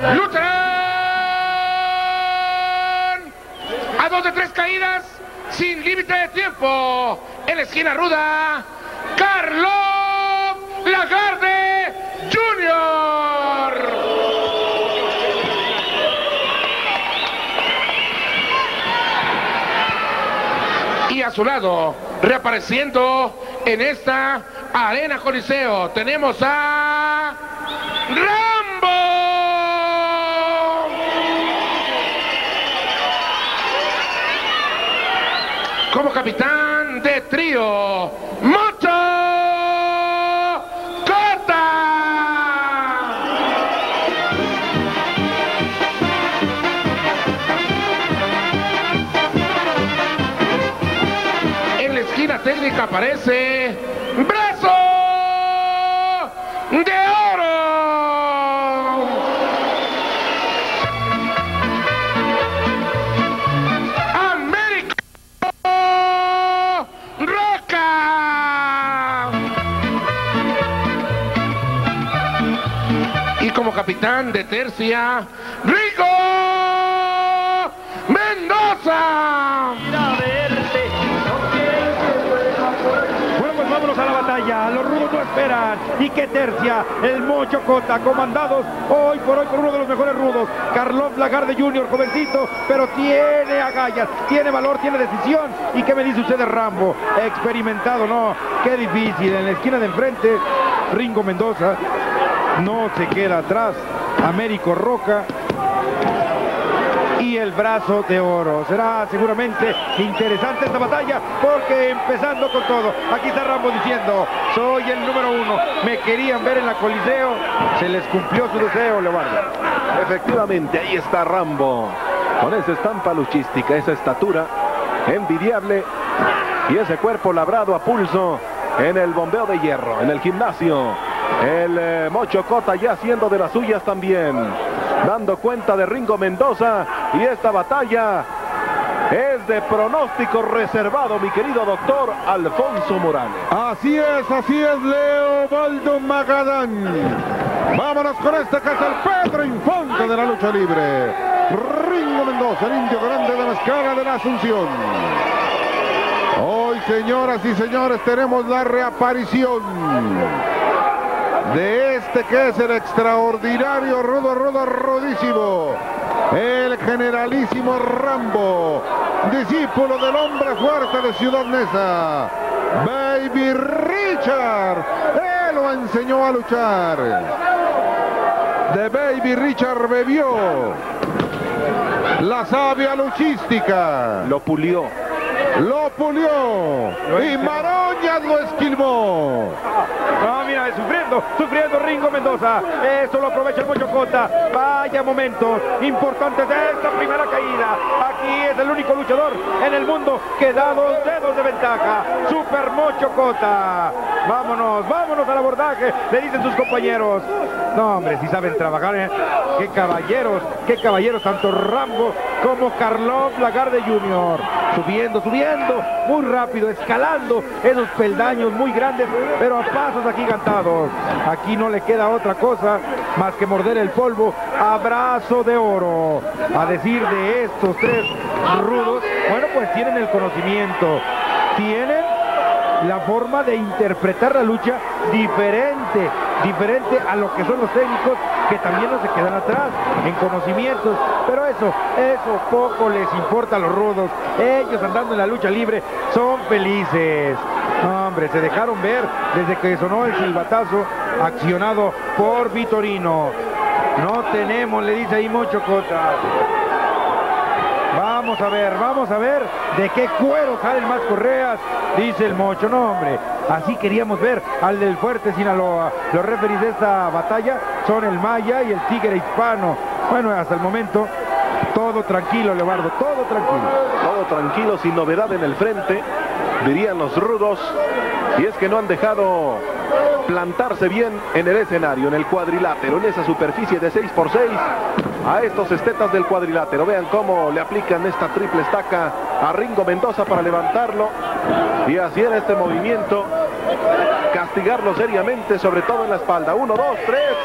lucharán a 2 de 3 caídas sin límite de tiempo. En la esquina ruda, Carlos Lagarde Jr. Y a su lado, reapareciendo en esta Arena Coliseo, tenemos a Rambo. Como capitán de trío, Mocho Cota. En la esquina técnica aparece Brazo de Oro. Y como capitán de tercia, Rigo Mendoza. Bueno, pues vámonos a la batalla. Los rudos no esperan. ¿Y qué tercia? El Mocho Cota, comandados hoy por uno de los mejores rudos, Carlos Lagarde Jr., jovencito, pero tiene agallas, tiene valor, tiene decisión. ¿Y qué me dice usted de Rambo? Experimentado, no, qué difícil. En la esquina de enfrente, Ringo Mendoza. No se queda atrás, Américo Roca y el Brazo de Oro. Será seguramente interesante esta batalla, porque empezando con todo, aquí está Rambo diciendo: soy el número 1, me querían ver en la Coliseo, se les cumplió su deseo, Leobardo. Efectivamente, ahí está Rambo, con esa estampa luchística, esa estatura envidiable y ese cuerpo labrado a pulso en el bombeo de hierro, en el gimnasio. El Mocho Cota ya haciendo de las suyas también, dando cuenta de Ringo Mendoza, y esta batalla es de pronóstico reservado, mi querido doctor Alfonso Morales. Así es, Leobaldo Magadán. Vámonos con este que es el Pedro Infante de la lucha libre. Ringo Mendoza, el indio grande de la escala de la Asunción. Hoy, señoras y señores, tenemos la reaparición de este que es el extraordinario rudísimo, el generalísimo Rambo, discípulo del hombre fuerte de Ciudad Neza, Baby Richard. Él lo enseñó a luchar. De Baby Richard bebió la savia luchística, lo pulió y Maroñas lo esquilmó. No, mira, sufriendo Ringo Mendoza. Eso lo aprovecha el Mocho Cota. Vaya momentos importantes de esta primera caída. Aquí es el único luchador en el mundo que da 2 dedos de ventaja. Super Mocho Cota. Vámonos al abordaje, le dicen sus compañeros. No, hombre, si saben trabajar, ¿eh? Qué caballeros, tanto Rambo como Carlos Lagarde Jr. Subiendo, muy rápido, escalando esos peldaños muy grandes, pero a pasos agigantados. Aquí no le queda otra cosa más que morder el polvo a Brazo de Oro. A decir de estos 3 rudos, bueno, pues tienen el conocimiento, tienen la forma de interpretar la lucha diferente a lo que son los técnicos, que también no se quedan atrás en conocimientos, pero eso poco les importa a los rudos. Ellos, andando en la lucha libre, son felices. No, hombre, se dejaron ver desde que sonó el silbatazo accionado por Vitorino. No tenemos, le dice ahí Mocho Cota. Vamos a ver de qué cuero salen más correas, dice el Mocho. No, hombre, así queríamos ver al del Fuerte Sinaloa. Los referees de esta batalla son el Maya y el Tigre Hispano. Bueno, hasta el momento todo tranquilo, Leobardo, todo tranquilo, sin novedad en el frente, dirían los rudos. Y es que no han dejado plantarse bien en el escenario, en el cuadrilátero, en esa superficie de 6x6 a estos estetas del cuadrilátero. Vean cómo le aplican esta triple estaca a Ringo Mendoza para levantarlo, y así en este movimiento castigarlo seriamente, sobre todo en la espalda. 1, 2, 3,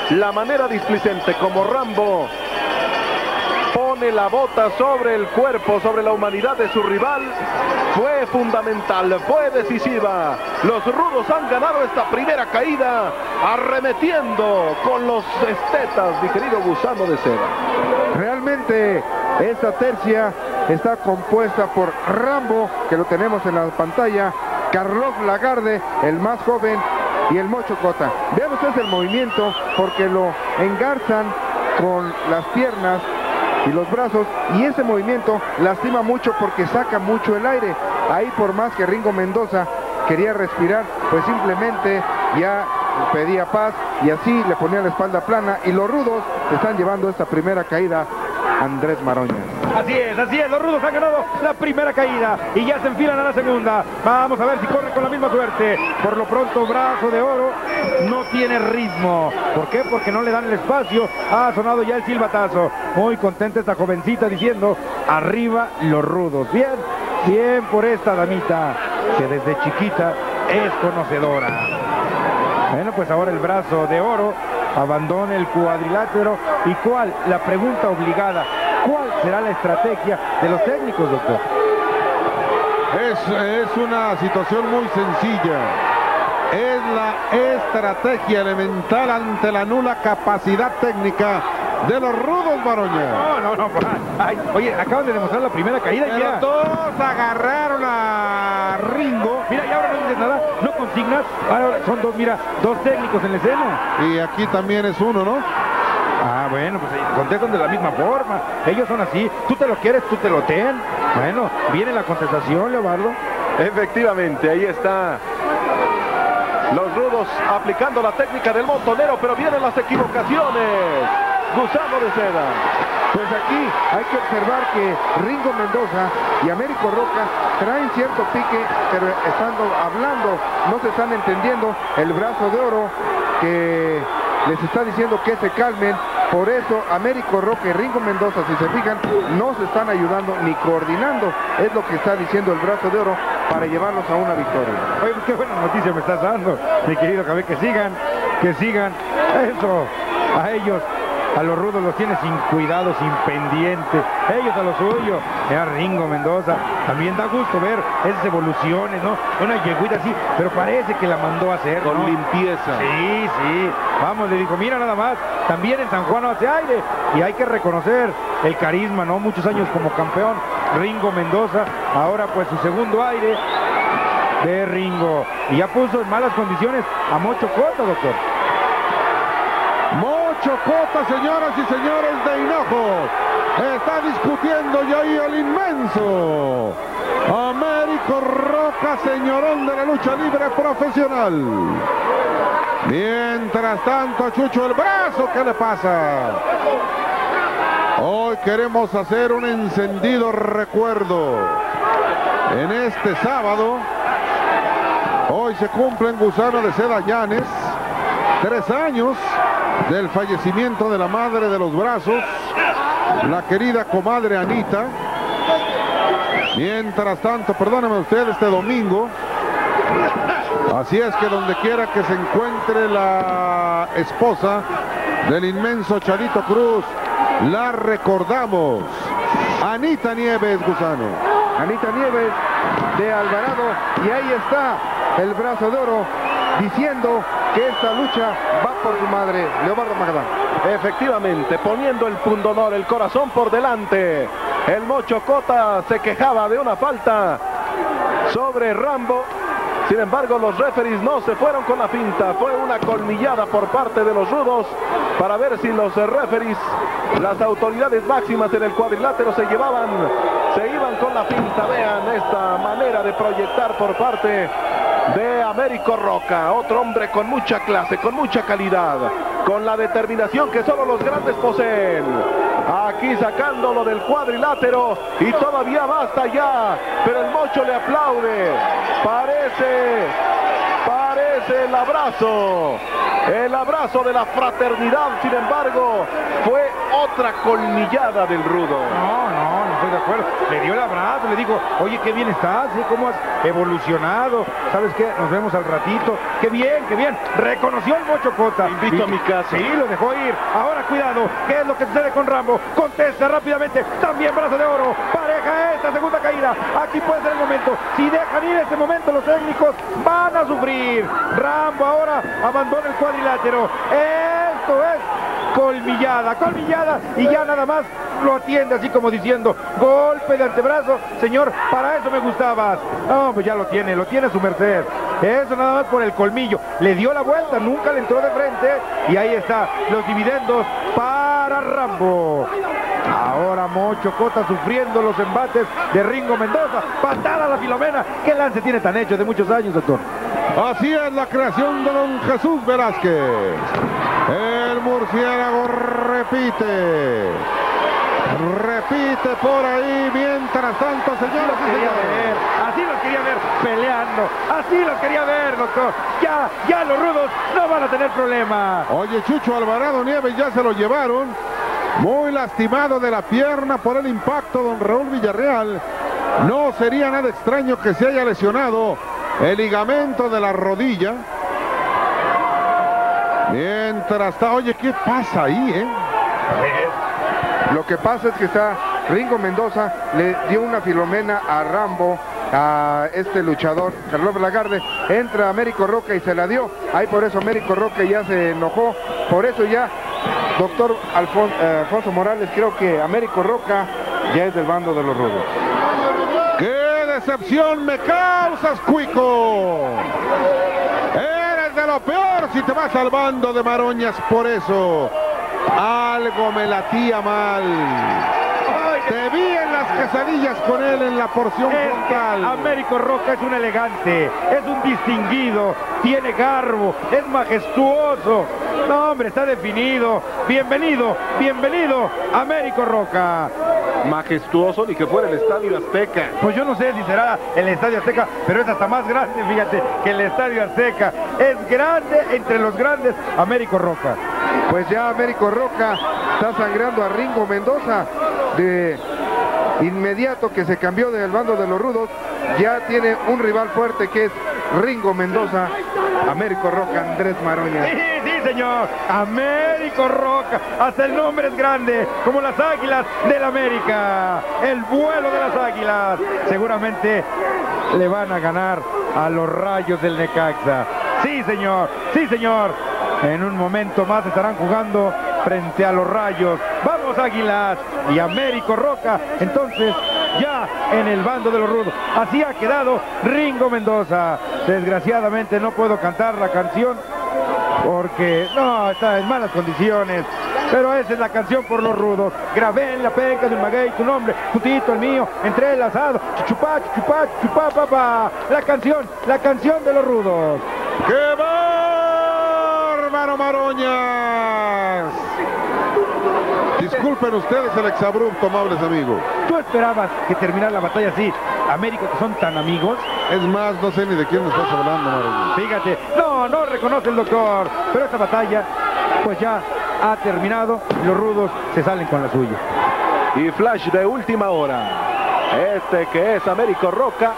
la manera displicente como Rambo pone la bota sobre el cuerpo, sobre la humanidad de su rival, fue fundamental, fue decisiva. Los rudos han ganado esta primera caída, arremetiendo con los estetas, mi querido Gusano de Seda. Realmente esta tercia está compuesta por Rambo, que lo tenemos en la pantalla, Carlos Lagarde, el más joven, y el Mocho Cota. Vean ustedes el movimiento, porque lo engarzan con las piernas y los brazos, y ese movimiento lastima mucho porque saca mucho el aire. Ahí, por más que Ringo Mendoza quería respirar, pues simplemente ya pedía paz, y así le ponía la espalda plana, y los rudos están llevando esta primera caída Andrés Maroña. Así es, los rudos han ganado la primera caída y ya se enfilan a la segunda. Vamos a ver si corre con la misma suerte. Por lo pronto, Brazo de Oro no tiene ritmo. ¿Por qué? Porque no le dan el espacio. Ha sonado ya el silbatazo. Muy contenta esta jovencita diciendo, arriba los rudos. Bien, bien por esta damita que desde chiquita es conocedora. Bueno, pues ahora el Brazo de Oro abandona el cuadrilátero. ¿Y cuál? La pregunta obligada. ¿Cuál será la estrategia de los técnicos, doctor? Es una situación muy sencilla. Es la estrategia elemental ante la nula capacidad técnica de los rudos, Maroña. No. Ay, oye, acaban de demostrar la primera caída y ya. Los dos agarraron a Ringo. Mira, y ahora no dices nada, no consignas. Ahora son dos, mira, dos técnicos en la escena. Y aquí también es uno, ¿no? Ah, bueno, pues contestan de la misma forma. Ellos son así. Tú te lo quieres, tú te lo ten. Bueno, viene la contestación, Leobardo. Efectivamente, ahí está. Los rudos aplicando la técnica del montonero, pero vienen las equivocaciones. Gusano de Seda. Pues aquí hay que observar que Ringo Mendoza y Américo Roca traen cierto pique, pero estando hablando, no se están entendiendo. El Brazo de Oro que les está diciendo que se calmen. Por eso Américo Roca y Ringo Mendoza, si se fijan, no se están ayudando ni coordinando. Es lo que está diciendo el Brazo de Oro para llevarlos a una victoria. Oye, pues qué buena noticia me estás dando, mi querido Javier, que sigan. Eso, a ellos, a los rudos los tiene sin cuidado, sin pendiente. Ellos a lo suyo. Mira, Ringo Mendoza, también da gusto ver esas evoluciones, ¿no? Una yeguita así, pero parece que la mandó a hacer, Con ¿no? limpieza. Sí. Vamos, le dijo, mira nada más, también en San Juan hace aire. Y hay que reconocer el carisma, ¿no? Muchos años como campeón, Ringo Mendoza. Ahora pues su segundo aire de Ringo. Y ya puso en malas condiciones a Mocho Cota, doctor. Mocho Cota, señoras y señores de Hinojo. Está discutiendo ya ahí el inmenso Américo Roca, señorón de la lucha libre profesional. Mientras tanto, Chucho el Brazo, ¿qué le pasa? Hoy queremos hacer un encendido recuerdo. En este sábado, hoy se cumplen, Gusano de Seda Llanes, 3 años del fallecimiento de la madre de los Brazos, la querida comadre Anita. Mientras tanto, perdóneme usted, este domingo, así es que donde quiera que se encuentre la esposa del inmenso Chalito Cruz, la recordamos. Anita Nieves, Gusano. Anita Nieves de Alvarado, y ahí está el Brazo de Oro diciendo que esta lucha va por su madre, Leobardo Magadán. Efectivamente, poniendo el pundonor, el corazón por delante. El Mocho Cota se quejaba de una falta sobre Rambo. Sin embargo, los referees no se fueron con la finta. Fue una colmillada por parte de los rudos para ver si los referees, las autoridades máximas en el cuadrilátero, se iban con la finta. Vean esta manera de proyectar por parte de Américo Roca, otro hombre con mucha clase, con mucha calidad, con la determinación que solo los grandes poseen. Aquí sacándolo del cuadrilátero y todavía basta ya, pero el Mocho le aplaude. Parece el abrazo. El abrazo de la fraternidad, sin embargo, fue otra colmillada del rudo. No estoy de acuerdo. Le dio el abrazo, le dijo, oye, qué bien estás, ¿eh? ¿Cómo has evolucionado? ¿Sabes qué? Nos vemos al ratito. Qué bien, qué bien. Reconoció el Mocho Cota. Te invito a mi casa. Sí, lo dejó ir. Ahora cuidado, ¿qué es lo que sucede con Rambo? Contesta rápidamente. También brazo de oro. Pareja esta segunda caída. Aquí puede ser el momento. Si dejan ir este momento, los técnicos van a sufrir. Rambo ahora abandona el cuadrilátero. Esto es colmillada, y ya nada más lo atiende así como diciendo, golpe de antebrazo, señor, para eso me gustabas. No, pues ya lo tiene a su merced. Eso nada más por el colmillo. Le dio la vuelta, nunca le entró de frente. Y ahí está, los dividendos para Rambo. Ahora Mocho Cota sufriendo los embates de Ringo Mendoza. Patada a la Filomena. ¿Qué lance tiene tan hecho de muchos años, doctor? Así es la creación de don Jesús Velázquez. El murciélago repite por ahí. Mientras tanto, señores y señores, así los quería ver peleando, así los quería ver, doctor. Ya los rudos no van a tener problema. Oye, Chucho Alvarado Nieves ya se lo llevaron, muy lastimado de la pierna por el impacto, don Raúl Villarreal. No sería nada extraño que se haya lesionado el ligamento de la rodilla. Mientras está, oye, ¿qué pasa ahí, Lo que pasa es que Ringo Mendoza le dio una Filomena a Rambo, a este luchador, Carlos Lagarde. Entra Américo Roca y se la dio. Ahí por eso Américo Roca ya se enojó. Por eso ya, doctor Alfonso Morales, creo que Américo Roca ya es del bando de los rudos. ¡Qué decepción me causas, Cuico! Eres de lo peor si te vas al bando de Maroñas, por eso. Algo me latía mal. Te vi en las quesadillas con él en la porción frontal. Américo Roca es un elegante, es un distinguido, tiene garbo, es majestuoso. No, hombre, está definido. Bienvenido, Américo Roca. Majestuoso, ni que fuera el Estadio Azteca. Pues yo no sé si será el Estadio Azteca, pero es hasta más grande, fíjate, que el Estadio Azteca. Es grande entre los grandes, Américo Roca. Pues ya Américo Roca está sangrando a Ringo Mendoza. De inmediato que se cambió del bando de los rudos, ya tiene un rival fuerte que es Ringo Mendoza. Américo Roca, Andrés Maroña. Sí, señor, Américo Roca, hasta el nombre es grande, como las Águilas del América, el vuelo de las Águilas. Seguramente le van a ganar a los Rayos del Necaxa. Sí, señor, en un momento más estarán jugando frente a los Rayos. ¡Vamos, Águilas! Y Américo Roca, entonces, ya en el bando de los rudos. Así ha quedado Ringo Mendoza. Desgraciadamente no puedo cantar la canción porque no, está en malas condiciones. Pero esa es la canción por los rudos. Grabé en la penca de un maguey tu nombre, tu tito, el mío, entrelazado. Chuchupá, chuchupá, chuchupá, papá. La canción de los rudos. ¡Qué bárbaro, Maroñas! Disculpen ustedes el exabrupto, amables amigos. ¿Tú esperabas que terminara la batalla así? Américo, que son tan amigos. Es más, no sé ni de quién me estás hablando, Maroñas. Fíjate, no reconoce el doctor. Pero esta batalla, pues ya ha terminado. Los rudos se salen con la suya. Y flash de última hora. Este que es Américo Roca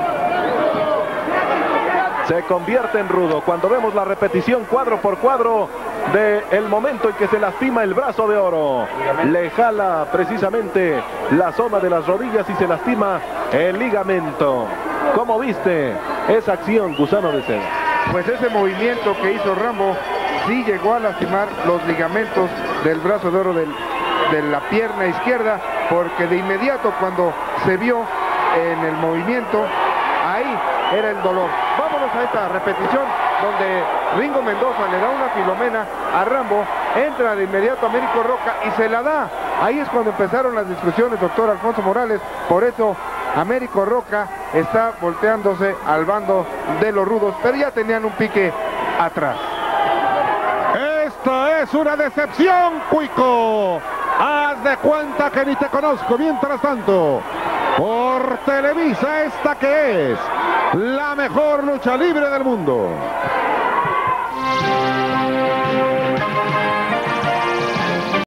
se convierte en rudo. Cuando vemos la repetición cuadro por cuadro del momento en que se lastima el brazo de oro, le jala precisamente la zona de las rodillas y se lastima el ligamento. ¿Cómo viste esa acción, gusano de seda? Pues ese movimiento que hizo Rambo sí llegó a lastimar los ligamentos del brazo de oro de la pierna izquierda, porque de inmediato cuando se vio en el movimiento, ahí era el dolor. Vámonos a esta repetición donde Ringo Mendoza le da una Filomena a Rambo, entra de inmediato Américo Roca y se la da. Ahí es cuando empezaron las discusiones, doctor Alfonso Morales. Por eso Américo Roca está volteándose al bando de los rudos, pero ya tenían un pique atrás. Esta es una decepción, Cuico. Haz de cuenta que ni te conozco. Mientras tanto, por Televisa, esta que es la mejor lucha libre del mundo.